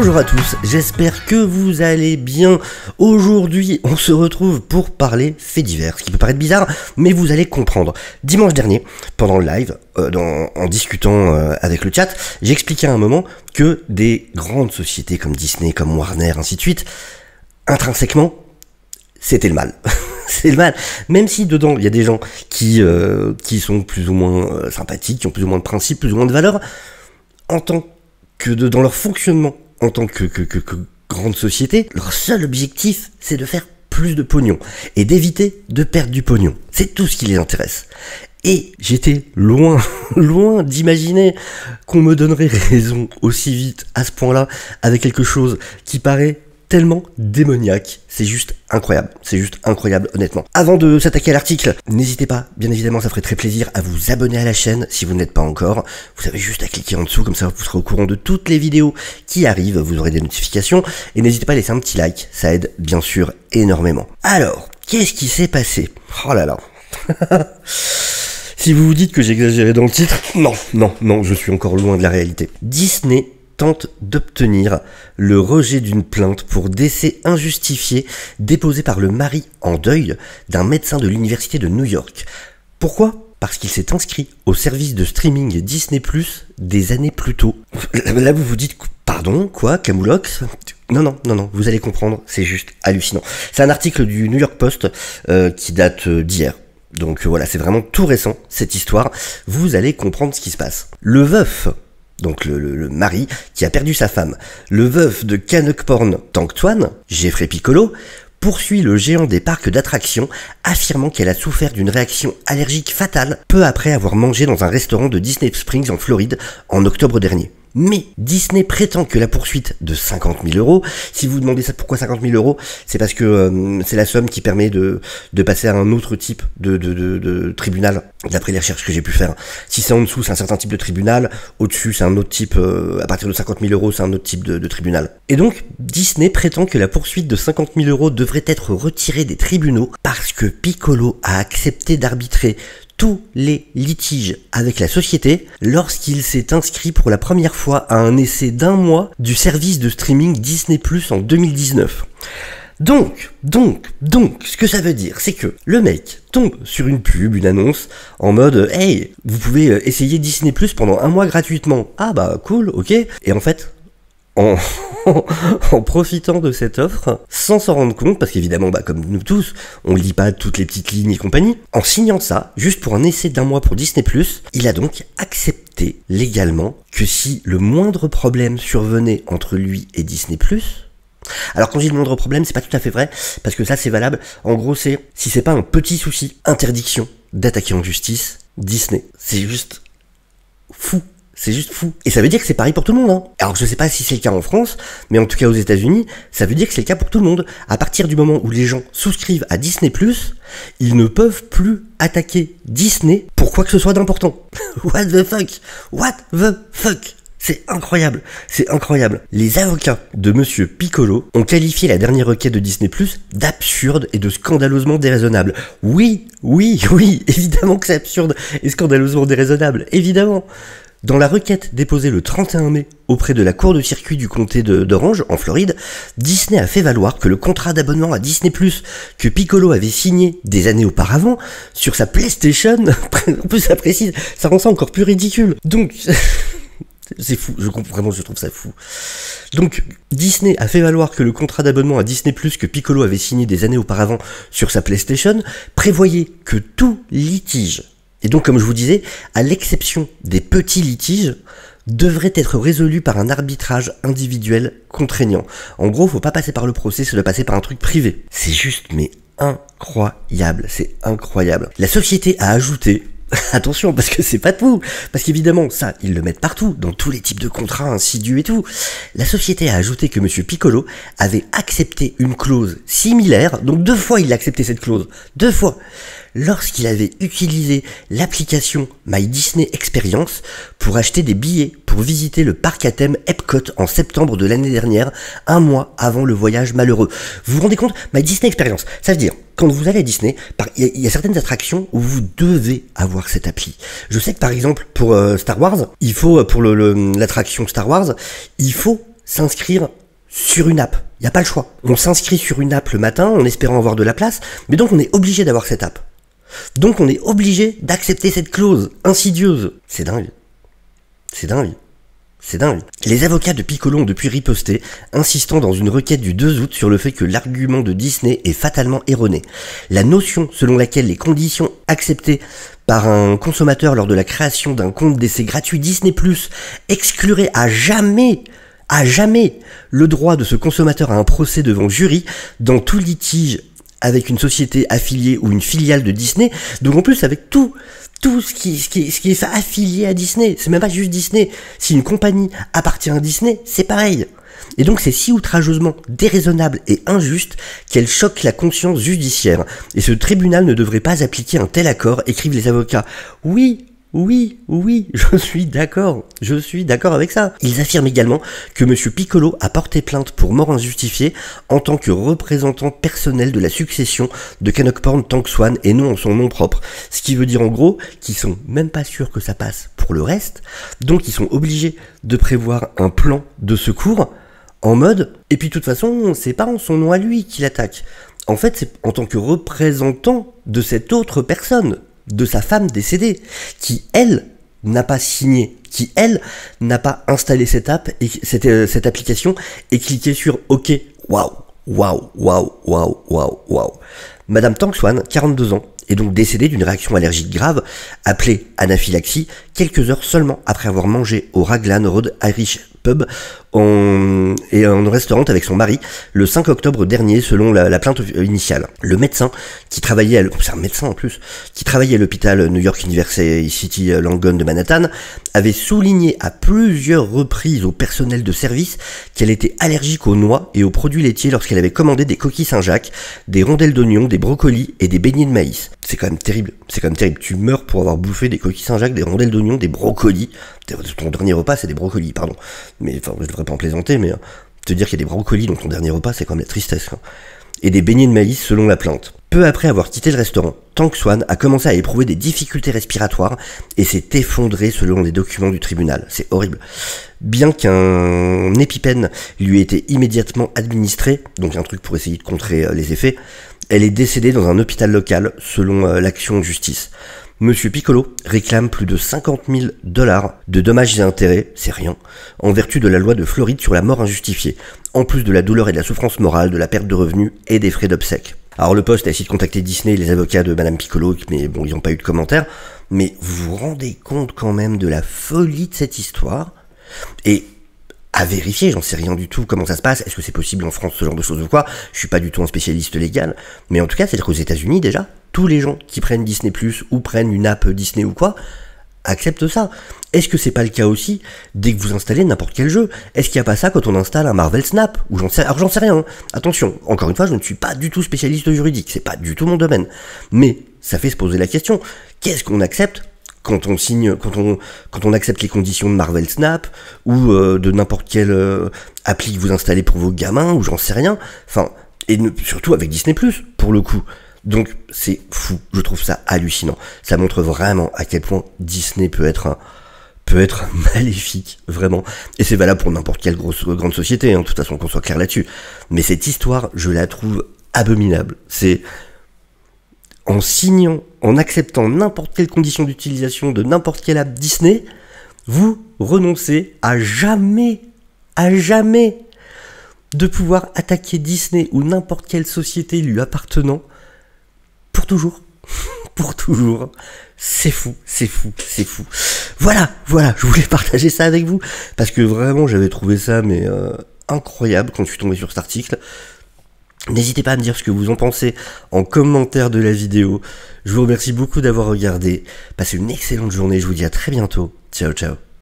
Bonjour à tous, j'espère que vous allez bien. Aujourd'hui, on se retrouve pour parler faits divers, ce qui peut paraître bizarre, mais vous allez comprendre. Dimanche dernier, pendant le live, en discutant avec le chat, j'ai expliqué à un moment que des grandes sociétés comme Disney, comme Warner, ainsi de suite, intrinsèquement, c'était le mal. C'est le mal. Même si dedans, il y a des gens qui sont plus ou moins sympathiques, qui ont plus ou moins de principes, plus ou moins de valeurs, en tant que dans leur fonctionnement, en tant que grande société, leur seul objectif, c'est de faire plus de pognon et d'éviter de perdre du pognon. C'est tout ce qui les intéresse. Et j'étais loin d'imaginer qu'on me donnerait raison aussi vite à ce point-là avec quelque chose qui paraît tellement démoniaque. C'est juste incroyable honnêtement. Avant de s'attaquer à l'article, n'hésitez pas, bien évidemment ça ferait très plaisir à vous abonner à la chaîne si vous ne l'êtes pas encore. Vous avez juste à cliquer en dessous, comme ça vous serez au courant de toutes les vidéos qui arrivent, vous aurez des notifications. Et n'hésitez pas à laisser un petit like, ça aide bien sûr énormément. Alors, qu'est-ce qui s'est passé? Oh là là. Si vous vous dites que j'ai exagéré dans le titre, non, je suis encore loin de la réalité. Disney tente d'obtenir le rejet d'une plainte pour décès injustifié déposée par le mari en deuil d'un médecin de l'université de New York. Pourquoi ? Parce qu'il s'est inscrit au service de streaming Disney+ des années plus tôt. Là vous vous dites, pardon, quoi, Camoulox ? Non, vous allez comprendre, c'est juste hallucinant. C'est un article du New York Post qui date d'hier. Donc voilà, c'est vraiment tout récent, cette histoire. Vous allez comprendre ce qui se passe. Le veuf, donc le mari qui a perdu sa femme, le veuf de Canuck Porn Tank Twan, Jeffrey Piccolo, poursuit le géant des parcs d'attractions, affirmant qu'elle a souffert d'une réaction allergique fatale peu après avoir mangé dans un restaurant de Disney Springs en Floride en octobre dernier. Mais Disney prétend que la poursuite de 50 000 €, si vous demandez ça pourquoi 50 000 €, c'est parce que c'est la somme qui permet de passer à un autre type de tribunal, d'après les recherches que j'ai pu faire. Si c'est en dessous, c'est un certain type de tribunal, au-dessus, c'est un autre type, à partir de 50 000 €, c'est un autre type de tribunal. Et donc, Disney prétend que la poursuite de 50 000 € devrait être retirée des tribunaux parce que Piccolo a accepté d'arbitrer tous les litiges avec la société lorsqu'il s'est inscrit pour la première fois à un essai d'1 mois du service de streaming Disney+ en 2019. Donc, ce que ça veut dire, c'est que le mec tombe sur une pub, une annonce, en mode « Hey, vous pouvez essayer Disney+ pendant 1 mois gratuitement. » Ah bah cool, ok. Et en fait, en profitant de cette offre, sans s'en rendre compte, parce qu'évidemment, comme nous tous, on lit pas toutes les petites lignes et compagnie, en signant ça, juste pour un essai d'1 mois pour Disney+, il a donc accepté légalement que si le moindre problème survenait entre lui et Disney+, alors quand je dis le moindre problème, c'est pas tout à fait vrai, parce que ça c'est valable, en gros c'est, si c'est pas un petit souci, interdiction d'attaquer en justice Disney. C'est juste fou. C'est juste fou. Et ça veut dire que c'est pareil pour tout le monde, hein. Alors je sais pas si c'est le cas en France, mais en tout cas aux États-Unis, ça veut dire que c'est le cas pour tout le monde. À partir du moment où les gens souscrivent à Disney+, ils ne peuvent plus attaquer Disney pour quoi que ce soit d'important. What the fuck? C'est incroyable. Les avocats de Monsieur Piccolo ont qualifié la dernière requête de Disney+ d'absurde et de scandaleusement déraisonnable. Oui, évidemment que c'est absurde et scandaleusement déraisonnable, évidemment. Dans la requête déposée le 31 mai auprès de la cour de circuit du comté d'Orange, en Floride, Disney a fait valoir que le contrat d'abonnement à Disney+, que Piccolo avait signé des années auparavant, sur sa PlayStation, en plus ça précise, ça rend ça encore plus ridicule. Donc, c'est fou, je trouve ça fou. Donc, Disney a fait valoir que le contrat d'abonnement à Disney+, que Piccolo avait signé des années auparavant sur sa PlayStation, prévoyait que tout litige, et donc, comme je vous disais, à l'exception des petits litiges, devrait être résolu par un arbitrage individuel contraignant. En gros, faut pas passer par le procès, ça doit passer par un truc privé. C'est juste, mais incroyable, c'est incroyable. La société a ajouté, attention, parce que c'est pas tout, parce qu'évidemment, ça, ils le mettent partout, dans tous les types de contrats insidieux et tout. La société a ajouté que Monsieur Piccolo avait accepté une clause similaire, donc 2 fois il a accepté cette clause, 2 fois, lorsqu'il avait utilisé l'application My Disney Experience pour acheter des billets pour visiter le parc à thème Epcot en septembre de l'année dernière, 1 mois avant le voyage malheureux. Vous vous rendez compte? My Disney Experience, ça veut dire, quand vous allez à Disney, il y a certaines attractions où vous devez avoir cette appli. Je sais que par exemple, pour Star Wars, il faut, pour l'attraction Star Wars, il faut s'inscrire sur une app. Il n'y a pas le choix. On s'inscrit sur une app le matin en espérant avoir de la place, mais donc on est obligé d'avoir cette app. Donc on est obligé d'accepter cette clause insidieuse. C'est dingue. C'est dingue. C'est dingue. Les avocats de Piccolo ont depuis riposté, insistant dans une requête du 2 août sur le fait que l'argument de Disney est fatalement erroné. La notion selon laquelle les conditions acceptées par un consommateur lors de la création d'un compte d'essai gratuit Disney+, exclurait à jamais le droit de ce consommateur à un procès devant jury dans tout litige avec une société affiliée ou une filiale de Disney, donc en plus avec tout ce qui est affilié à Disney. C'est même pas juste Disney. Si une compagnie appartient à Disney, c'est pareil. Et donc c'est si outrageusement déraisonnable et injuste qu'elle choque la conscience judiciaire. Et ce tribunal ne devrait pas appliquer un tel accord, écrivent les avocats. Oui, je suis d'accord avec ça. Ils affirment également que M. Piccolo a porté plainte pour mort injustifiée en tant que représentant personnel de la succession de Canuck-Porn Tank Swan et non en son nom propre. Ce qui veut dire en gros qu'ils sont même pas sûrs que ça passe pour le reste, donc ils sont obligés de prévoir un plan de secours en mode, et puis de toute façon, c'est pas en son nom à lui qu'il attaque. En fait, c'est en tant que représentant de cette autre personne, de sa femme décédée, qui, elle, n'a pas signé, qui, elle, n'a pas installé cette app, et cette application, et cliqué sur OK. Waouh. Madame Tank Swan, 42 ans, est donc décédée d'une réaction allergique grave, appelée anaphylaxie, quelques heures seulement après avoir mangé au Raglan Road Irish Pub en restaurant avec son mari le 5 octobre dernier selon la plainte initiale. Le médecin qui travaillait c'est un médecin en plus, qui travaillait à l'hôpital New York University Langone de Manhattan avait souligné à plusieurs reprises au personnel de service qu'elle était allergique aux noix et aux produits laitiers lorsqu'elle avait commandé des coquilles Saint-Jacques, des rondelles d'oignon, des brocolis et des beignets de maïs. C'est quand même terrible. Tu meurs pour avoir bouffé des coquilles Saint-Jacques, des rondelles d'oignon, des brocolis. Ton dernier repas, c'est des brocolis, pardon. Mais enfin, je devrais pas en plaisanter, mais te dire qu'il y a des brocolis dans ton dernier repas, c'est quand même la tristesse. Hein. Et des beignets de maïs selon la plainte. Peu après avoir quitté le restaurant, Tank Swan a commencé à éprouver des difficultés respiratoires et s'est effondré selon les documents du tribunal. C'est horrible. Bien qu'un épipène lui ait été immédiatement administré, donc un truc pour essayer de contrer les effets, elle est décédée dans un hôpital local selon l'action de justice. Monsieur Piccolo réclame plus de 50 000 $ de dommages et intérêts, c'est rien, en vertu de la loi de Floride sur la mort injustifiée, en plus de la douleur et de la souffrance morale, de la perte de revenus et des frais d'obsèques. Alors le Post a essayé de contacter Disney et les avocats de Madame Piccolo, mais bon, ils n'ont pas eu de commentaires. Mais vous vous rendez compte quand même de la folie de cette histoire? Et à vérifier, j'en sais rien du tout comment ça se passe, est-ce que c'est possible en France ce genre de choses ou quoi? Je suis pas du tout un spécialiste légal, mais en tout cas, c'est-à-dire qu'aux États-Unis déjà, tous les gens qui prennent Disney+ ou prennent une app Disney ou quoi, acceptent ça. Est-ce que c'est pas le cas aussi dès que vous installez n'importe quel jeu? Est-ce qu'il n'y a pas ça quand on installe un Marvel Snap? Ou alors j'en sais rien, hein. Attention, encore une fois, je ne suis pas du tout spécialiste juridique, c'est pas du tout mon domaine. Mais ça fait se poser la question, qu'est-ce qu'on accepte quand on signe, quand on accepte les conditions de Marvel Snap, ou de n'importe quelle appli que vous installez pour vos gamins, ou j'en sais rien, enfin, et surtout avec Disney+, pour le coup. Donc c'est fou, je trouve ça hallucinant. Ça montre vraiment à quel point Disney peut être maléfique, vraiment. Et c'est valable pour n'importe quelle grande société, hein, de toute façon qu'on soit clair là-dessus. Mais cette histoire, je la trouve abominable. C'est en signant, en acceptant n'importe quelle condition d'utilisation de n'importe quelle app Disney, vous renoncez à jamais de pouvoir attaquer Disney ou n'importe quelle société lui appartenant pour toujours. Pour toujours. C'est fou. Voilà, je voulais partager ça avec vous, parce que vraiment j'avais trouvé ça incroyable quand je suis tombé sur cet article. N'hésitez pas à me dire ce que vous en pensez en commentaire de la vidéo. Je vous remercie beaucoup d'avoir regardé. Passez une excellente journée, je vous dis à très bientôt. Ciao.